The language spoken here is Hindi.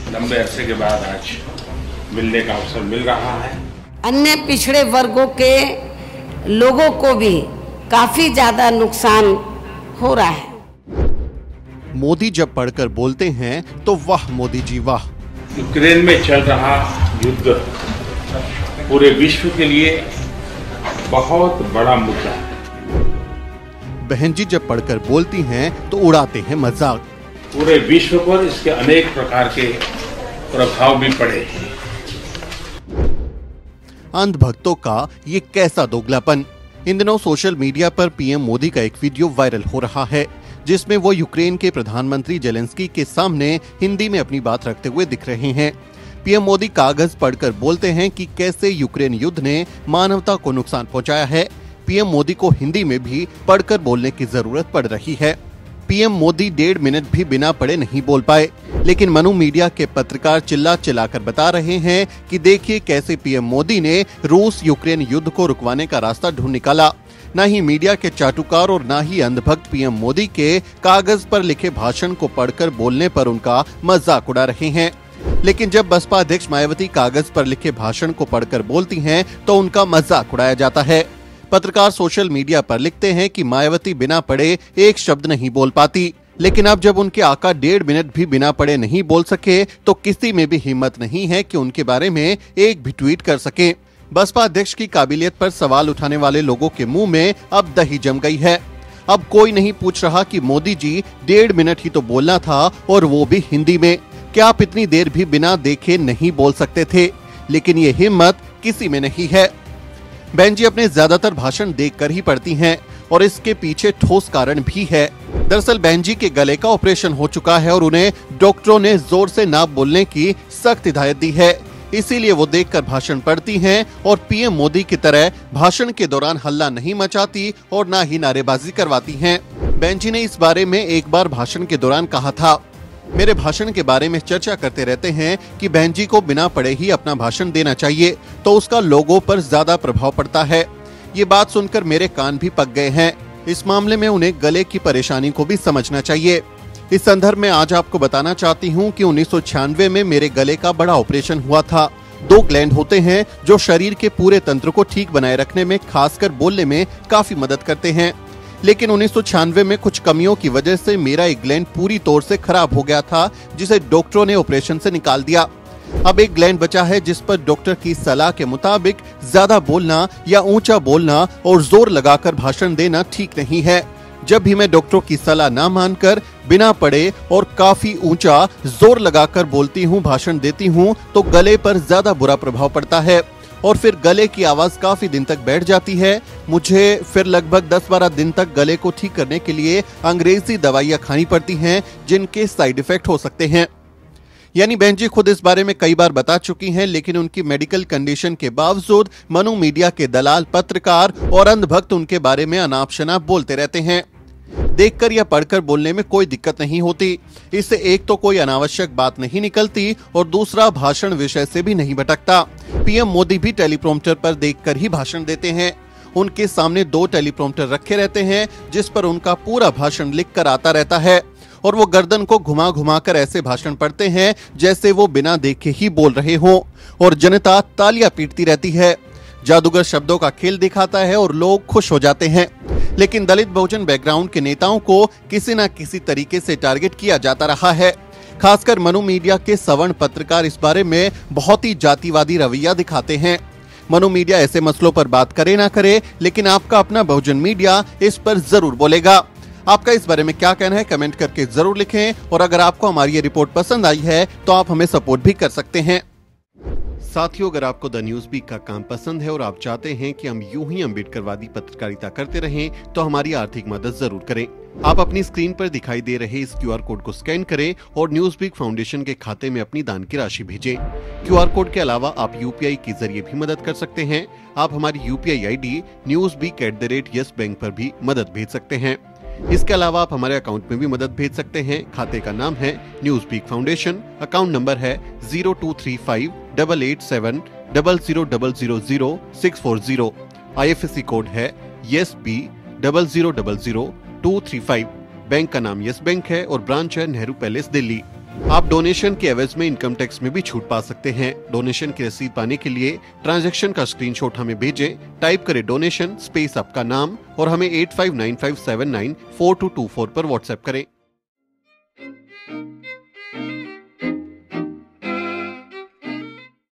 लंबे अरसे के बाद आज मिलने का अवसर मिल रहा है। अन्य पिछड़े वर्गों के लोगों को भी काफी ज्यादा नुकसान हो रहा है। मोदी जब पढ़कर बोलते हैं तो वाह मोदी जी वाह। यूक्रेन में चल रहा युद्ध पूरे विश्व के लिए बहुत बड़ा मुद्दा है। बहन जी जब पढ़कर बोलती हैं तो उड़ाते हैं मजाक। पूरे विश्व पर इसके अनेक प्रकार के प्रभाव भी पड़े हैं। अंधभक्तों का ये कैसा दोगलापन। इन दिनों सोशल मीडिया पर पीएम मोदी का एक वीडियो वायरल हो रहा है, जिसमें वो यूक्रेन के प्रधानमंत्री जेलेंस्की के सामने हिंदी में अपनी बात रखते हुए दिख रहे हैं। पीएम मोदी कागज पढ़कर बोलते हैं कि कैसे यूक्रेन युद्ध ने मानवता को नुकसान पहुंचाया है। पीएम मोदी को हिंदी में भी पढ़कर बोलने की जरूरत पड़ रही है। पीएम मोदी 1.5 मिनट भी बिना पढ़े नहीं बोल पाए, लेकिन मनु मीडिया के पत्रकार चिल्ला चिल्लाकर बता रहे हैं कि देखिए कैसे पीएम मोदी ने रूस यूक्रेन युद्ध को रुकवाने का रास्ता ढूंढ निकाला। न ही मीडिया के चाटुकार और न ही अंधभक्त पीएम मोदी के कागज पर लिखे भाषण को पढ़कर बोलने पर उनका मजाक उड़ा रहे हैं। लेकिन जब बसपा अध्यक्ष मायावती कागज पर लिखे भाषण को पढ़कर बोलती हैं तो उनका मजाक उड़ाया जाता है। पत्रकार सोशल मीडिया पर लिखते हैं कि मायावती बिना पढ़े एक शब्द नहीं बोल पाती, लेकिन अब जब उनके आका 1.5 मिनट भी बिना पढ़े नहीं बोल सके तो किसी में भी हिम्मत नहीं है कि उनके बारे में एक भी ट्वीट कर सके। बसपा अध्यक्ष की काबिलियत पर सवाल उठाने वाले लोगों के मुंह में अब दही जम गई है। अब कोई नहीं पूछ रहा कि मोदी जी 1.5 मिनट ही तो बोलना था और वो भी हिंदी में। क्या आप इतनी देर भी बिना देखे नहीं बोल सकते थे? लेकिन ये हिम्मत किसी में नहीं है। बहन जी अपने ज्यादातर भाषण देखकर ही पढ़ती हैं और इसके पीछे ठोस कारण भी है। दरअसल बहन जी के गले का ऑपरेशन हो चुका है और उन्हें डॉक्टरों ने जोर से ना बोलने की सख्त हिदायत दी है। इसीलिए वो देखकर भाषण पढ़ती हैं और पीएम मोदी की तरह भाषण के दौरान हल्ला नहीं मचाती और ना ही नारेबाजी करवाती हैं। बहन जी ने इस बारे में एक बार भाषण के दौरान कहा था, मेरे भाषण के बारे में चर्चा करते रहते हैं कि बहन जी को बिना पढ़े ही अपना भाषण देना चाहिए तो उसका लोगों पर ज्यादा प्रभाव पड़ता है। ये बात सुनकर मेरे कान भी पक गए हैं। इस मामले में उन्हें गले की परेशानी को भी समझना चाहिए। इस संदर्भ में आज आपको बताना चाहती हूँ कि 1996 में मेरे गले का बड़ा ऑपरेशन हुआ था। 2 ग्लैंड होते हैं जो शरीर के पूरे तंत्र को ठीक बनाए रखने में, खासकर बोलने में काफी मदद करते हैं। लेकिन 1996 में कुछ कमियों की वजह से मेरा एक ग्लैंड पूरी तौर से खराब हो गया था, जिसे डॉक्टरों ने ऑपरेशन से निकाल दिया। अब एक ग्लैंड बचा है जिस पर डॉक्टर की सलाह के मुताबिक ज्यादा बोलना या ऊंचा बोलना और जोर लगाकर भाषण देना ठीक नहीं है। जब भी मैं डॉक्टरों की सलाह ना मानकर बिना पढ़े और काफी ऊंचा जोर लगाकर बोलती हूँ, भाषण देती हूँ, तो गले पर ज्यादा बुरा प्रभाव पड़ता है और फिर गले की आवाज काफी दिन तक बैठ जाती है। मुझे फिर लगभग 10-12 दिन तक गले को ठीक करने के लिए अंग्रेजी दवाइयां खानी पड़ती हैं, जिनके साइड इफेक्ट हो सकते हैं। यानी बहन जी खुद इस बारे में कई बार बता चुकी हैं, लेकिन उनकी मेडिकल कंडीशन के बावजूद मनु मीडिया के दलाल, पत्रकार और अंधभक्त उनके बारे में अनाप शनाप बोलते रहते हैं। देखकर या पढ़कर बोलने में कोई दिक्कत नहीं होती। इससे एक तो कोई अनावश्यक बात नहीं निकलती और दूसरा भाषण विषय से भी नहीं भटकता। पीएम मोदी भी टेलीप्रॉम्प्टर पर देखकर ही भाषण देते हैं। उनके सामने 2 टेलीप्रॉम्प्टर रखे रहते हैं जिस पर उनका पूरा भाषण लिखकर आता रहता है और वो गर्दन को घुमा घुमा कर ऐसे भाषण पढ़ते हैं जैसे वो बिना देखे ही बोल रहे हों और जनता तालियां पीटती रहती है। जादूगर शब्दों का खेल दिखाता है और लोग खुश हो जाते हैं। लेकिन दलित बहुजन बैकग्राउंड के नेताओं को किसी न किसी तरीके से टारगेट किया जाता रहा है। खासकर मनु मीडिया के सवर्ण पत्रकार इस बारे में बहुत ही जातिवादी रवैया दिखाते हैं। मनु मीडिया ऐसे मसलों पर बात करे ना करे, लेकिन आपका अपना बहुजन मीडिया इस पर जरूर बोलेगा। आपका इस बारे में क्या कहना है कमेंट करके जरूर लिखें और अगर आपको हमारी ये रिपोर्ट पसंद आई है तो आप हमें सपोर्ट भी कर सकते हैं। साथियों, अगर आपको द न्यूज वीक का काम पसंद है और आप चाहते हैं कि हम यूं ही अम्बेडकरवादी पत्रकारिता करते रहें तो हमारी आर्थिक मदद जरूर करें। आप अपनी स्क्रीन पर दिखाई दे रहे इस QR कोड को स्कैन करें और न्यूज वीक फाउंडेशन के खाते में अपनी दान की राशि भेजें। QR कोड के अलावा आप UPI के जरिए भी मदद कर सकते हैं। आप हमारी UPI ID newsweek@yes bank पर भी मदद भेज सकते हैं। इसके अलावा आप हमारे अकाउंट में भी मदद भेज सकते हैं। खाते का नाम है news week foundation, account number है 02358800000640। IFSC कोड है YESB 0000235। बैंक का नाम यस बैंक है और ब्रांच है नेहरू पैलेस दिल्ली। आप डोनेशन के एवज में इनकम टैक्स में भी छूट पा सकते हैं। डोनेशन की रसीद पाने के लिए ट्रांजैक्शन का स्क्रीनशॉट हमें भेजें। टाइप करें डोनेशन स्पेस आपका नाम और हमें 8595794224 पर व्हाट्सएप करें।